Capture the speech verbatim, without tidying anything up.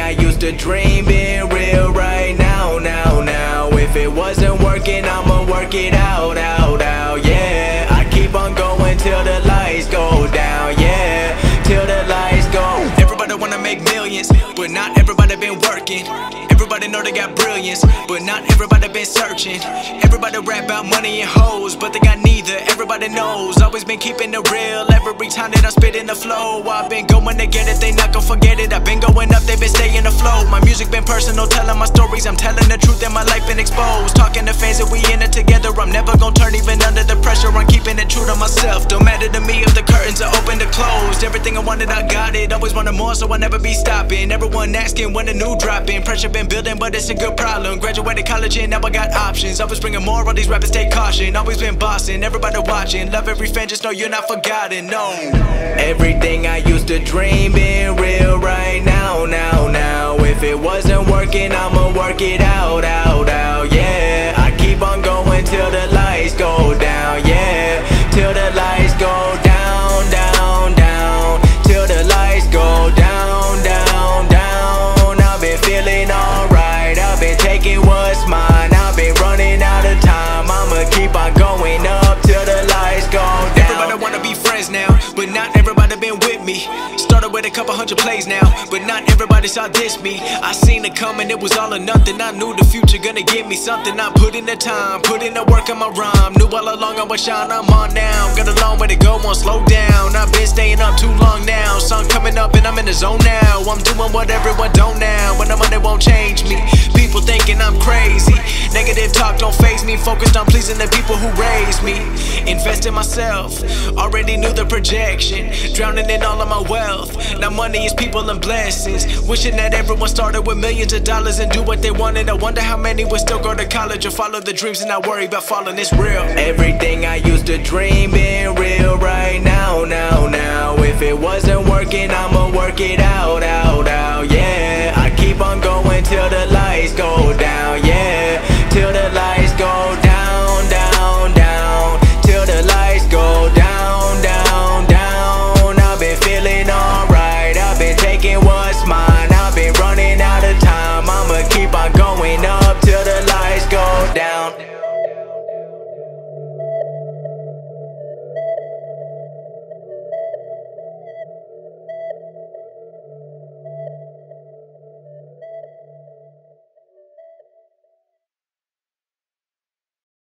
I used to dream being real right now, now, now. If it wasn't working, I'ma work it out, out, out, yeah. I keep on going till the lights go down, yeah. Till the lights go. Everybody wanna make millions, but not everybody been working. Everybody know they got brilliance, but not everybody been searching. Everybody rap about money and hoes, but they got neither. Everybody knows, always been keeping it real. Every time that I spit in the flow, I've been going to get it, they not gon' forget it. I've been going up, they been staying afloat. My music been personal, telling my stories. I'm telling the truth and my life been exposed. Talking to fans that we in it together. I'm never gon' turn even under the pressure. I'm keeping it true to myself. Don't matter to me if the curtains are open or closed. Everything I wanted, I got it. Always wanted more, so I'll never be stopping. Everyone asking when a new dropping. Pressure been building, but it's a good problem. Graduated college and now I got options. Always bringing more, all these rappers take caution. Always been bossing, everybody watching. Love every fan, just know you're not forgotten, no. Everything I used to dream being real right now, now, now. If it wasn't working, I'ma work it out, out, out, yeah. I keep on going till the lights go down, yeah. Till the lights go down, down, down. Till the lights go down, down, down. I've been feeling alright, I've been taking what's mine. I've been running out of time, I'ma keep on going up till the lights go down. Everybody wanna be friends now, but not everybody been with me. Started with a couple hundred plays now, but not everybody saw this me. I seen it coming, it was all or nothing. I knew the future gonna give me something. I put in the time, put in the work on my rhyme. Knew all along I was shine, I'm on now. Got a long way to go, won't slow down. I've been staying up too long now. Sun coming up and I'm in the zone now. I'm doing what everyone don't now, when the money won't change me. People thinking I'm crazy, negative talk don't faze me. Focused on pleasing the people who raised me. Invest in myself, already knew the projection. Drowning in all of my wealth, now money is people and blessings. Wishing that everyone started with millions of dollars and do what they wanted. I wonder how many would still go to college or follow the dreams and not worry about falling. It's real. Everything I used to dream being real right now, now, now. If it wasn't working, I'ma work it out, out, out.